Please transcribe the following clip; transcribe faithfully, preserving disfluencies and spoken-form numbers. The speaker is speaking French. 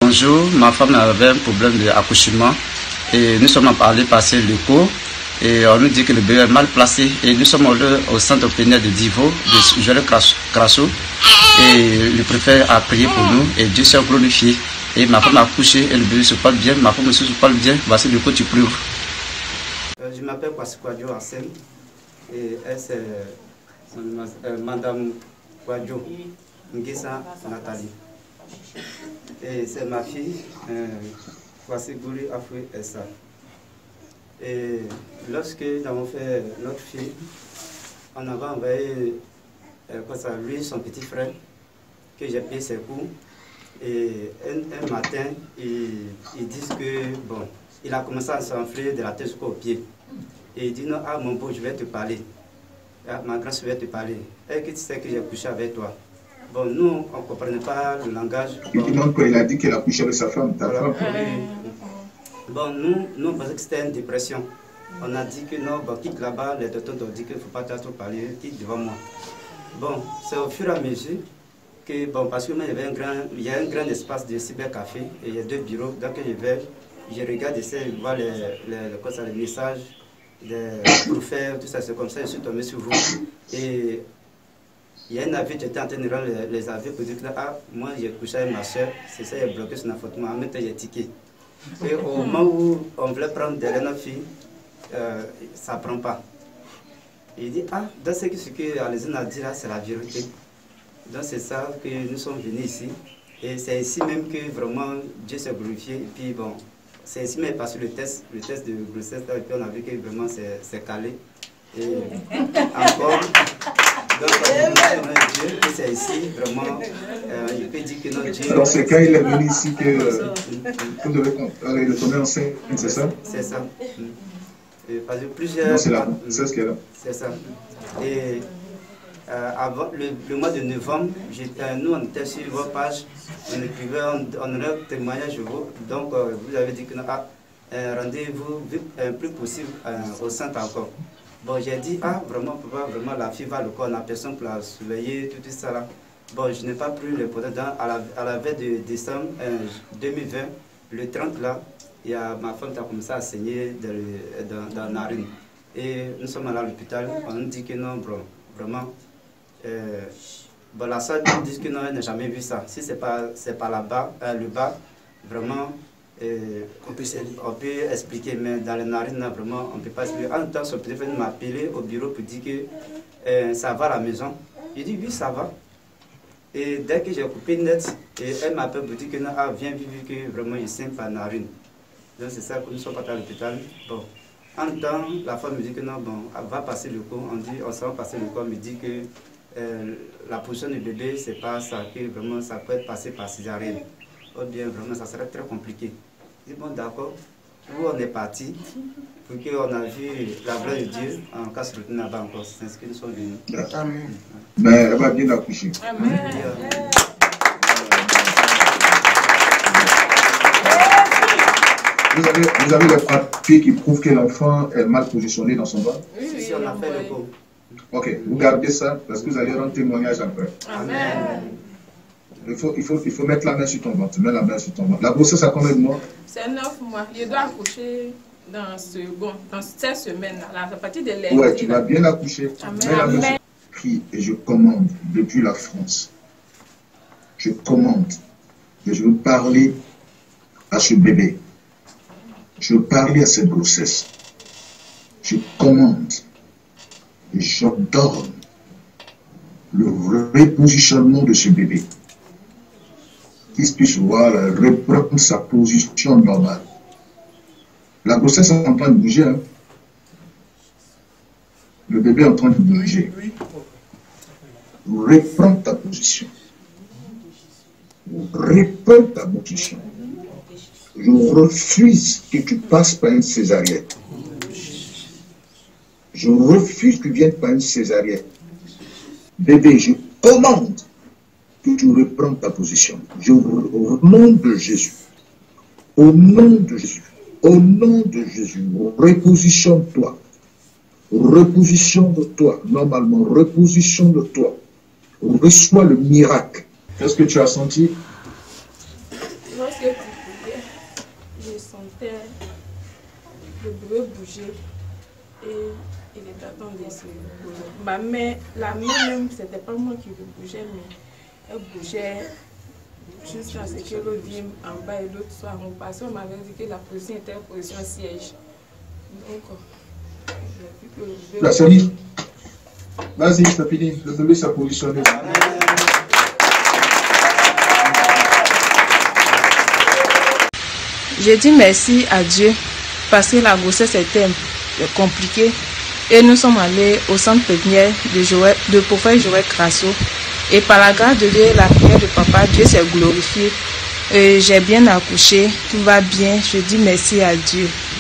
bonjour, ma femme avait un problème d'accouchement et nous sommes allés passer le cours et on nous dit que le bébé est mal placé et nous sommes allés au centre pénal de Divo, de Joël Crasso et le préfet a prié pour nous et Dieu s'est glorifié et ma femme a accouché et le bébé se porte bien, ma femme aussi se porte bien, voici le coup tu prouves. Euh, je m'appelle Kwasikwadjo Assem et elle c'est euh, Madame Kwadjo Ngisa Nathalie. Et c'est ma fille, euh, Kwasigouri Afoué Essa. Et lorsque nous avons fait notre fille, on avait envoyé euh, quoi ça, lui, son petit frère, que j'ai payé ses cours. Et un, un matin, ils, ils disent que, bon, il a commencé à s'enfler de la tête jusqu'aux pieds. Et il dit, non, ah mon beau, je vais te parler. Ah, ma grâce, je vais te parler. Et que tu sais que j'ai couché avec toi. Bon, nous, on ne comprenait pas le langage. Bon, et donc, il a dit qu'il a couché avec sa femme, ta voilà. femme. Bon, nous, nous, on pensait que c'était une dépression. On a dit que non, bon, quitte là-bas, les docteurs ont dit qu'il ne faut pas trop parler, quitte devant moi. Bon, c'est au fur et à mesure que, bon, parce que moi, il y avait un grand, il y a un grand espace de cybercafé et il y a deux bureaux. Donc, je vais, je regarde et je vois les, les, quoi ça, les messages des prophètes, tout ça, c'est comme ça, je suis tombé sur vous. Et il y a un avis, j'étais en train de rendre les, les avis pour dire que, ah, moi, j'ai couché avec ma soeur, c'est ça, il a bloqué sur la photo, en même temps, j'ai tiqué. Et au moment où on voulait prendre derrière notre fille, euh, ça ne prend pas. Et il dit, ah, dans ce que, ce que Alézine a dit là, c'est la vérité. Donc c'est ça que nous sommes venus ici. Et c'est ici même que vraiment Dieu s'est glorifié. Et puis bon, c'est ici même parce que le test, le test de grossesse, là, et puis on a vu que vraiment c'est calé. Et encore, donc on a Dieu, et c'est ici vraiment, euh, il peut dire que notre Dieu... Alors c'est quand il est venu ici que euh, vous devez le tomber enceinte, c'est ça? C'est ça. Et parce que plusieurs... Non, c'est la grossesse qui est là. C'est ça. Et euh, avant, le, le mois de novembre, nous on était sur votre page, on écrivait, on, on aurait un témoignage de vous. Donc euh, vous avez dit que ah, euh, rendez-vous un plus possible euh, au centre encore. Bon, j'ai dit, ah, vraiment, papa, vraiment, la fille va le corps, on a personne pour la surveiller, tout, tout ça là. Bon, je n'ai pas pris le poteau à la, à la veille de décembre euh, deux mille vingt, le trente là, il y a, ma femme a commencé à saigner dans, dans, dans la narine. Et nous sommes allés à l'hôpital, on nous dit que non, bro, vraiment. Euh, bon, la soeur nous dit que non, elle n'a jamais vu ça. Si c'est pas, c'est pas là-bas, euh, le bas, vraiment. Euh, on, peut, on peut expliquer, mais dans les narines, là, vraiment, on ne peut pas expliquer. En même temps, son petit frère m'a appelé au bureau pour dire que euh, ça va à la maison. J'ai dit oui, ça va. Et dès que j'ai coupé net, et elle m'appelle pour dire que non, ah, viens vivre, que vraiment il saigne par la narine. Donc c'est ça que nous sommes partis à l'hôpital. Bon. En même temps, la femme me dit que non, bon, elle va passer le cours. On dit, on s'en va passer le cours, me dit que euh, la position du bébé, c'est pas ça, que vraiment ça peut être passé par césarienne. Ou bien vraiment ça serait très compliqué. Je dis bon d'accord, où on est parti, pour qu'on a vu la gloire de Dieu, en cas de là-bas encore, c'est ce que nous sommes venus. Amen. Mais elle va bien accoucher. Amen. Vous avez, vous avez les papiers qui prouvent que l'enfant est mal positionné dans son ventre? Oui, oui, on a fait le coup. Ok, vous gardez ça parce que vous allez rendre témoignage après. Amen. Il faut, il, faut, il faut mettre la main sur ton ventre. Mets la main sur ton ventre. La grossesse a combien de mois? C'est neuf mois. Je dois accoucher dans, ce, bon, dans cette semaine-là, à partir de lundi. Ouais, tu vas bien accoucher. Amen. Mets la main sur ton ventre. Et je commande depuis la France. Je commande que je veux parler à ce bébé. Je veux parler à cette grossesse. Je commande et j'ordonne le repositionnement de ce bébé. Qu'il puisse voir, reprendre sa position normale. La grossesse est en train de bouger. Hein? Le bébé est en train de bouger. Reprends ta position. Reprends ta position. Je refuse que tu passes par une césarienne. Je refuse que tu viennes par une césarienne. Bébé, je commande que tu reprennes ta position. Je, au nom de Jésus, au nom de Jésus, au nom de Jésus, repositionne-toi. Repositionne-toi, normalement, repositionne-toi. Reçois le miracle. Qu'est-ce que tu as senti? Lorsque bébé tripouillait, je sentais le bébé bouger et il était en train de se bouger. Ma main, la main même, c'était pas moi qui le bougeais, mais elle bougeait jusqu'à ce que l'autre vienne en bas et l'autre soit en haut. Parce qu'on m'avait dit que la position était en position siège. Donc, j'ai vu que le bébé... La Sony, vas-y, c'est fini, le bébé s'est positionné. J'ai dit merci à Dieu parce que la grossesse était compliquée et nous sommes allés au centre pépinière de, Joël, de Prophète Joël Crasso et par la grâce de Dieu et la prière de papa, Dieu s'est glorifié. J'ai bien accouché, tout va bien, je dis merci à Dieu.